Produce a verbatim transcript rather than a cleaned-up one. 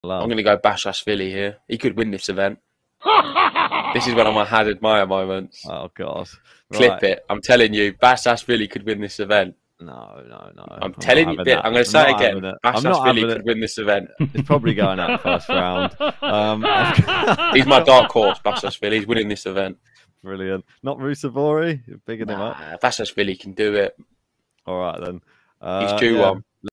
Love. I'm going to go Basilashvili here. He could win this event. This is one of my Hazard Maya moments. Oh God! Clip Right. it. I'm telling you, Basilashvili could win this event. No, no, no. I'm, I'm telling you, that. I'm going to say it again. Basilashvili could it. win this event. He's probably going out first round. Um, He's my dark horse, Basilashvili. He's winning this event. Brilliant. Not Rusevori. Bigging nah, him up. Basilashvili can do it. All right then. Uh, He's due yeah. one.